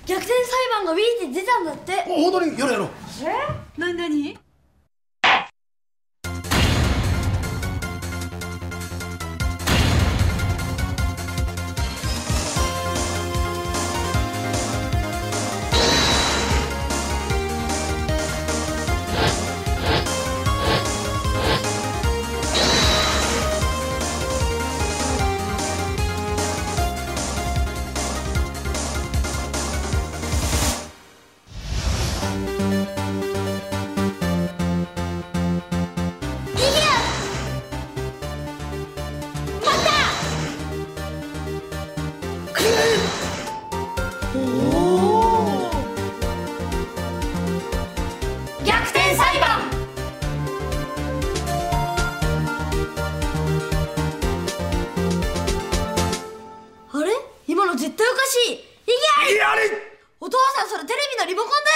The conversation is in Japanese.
逆転裁判が Wii で出たんだって。 本当にやろうやろう。 なに逆転裁判。あれ、今の絶対おかしい。いけ！ やれ！ お父さん、それテレビのリモコンだ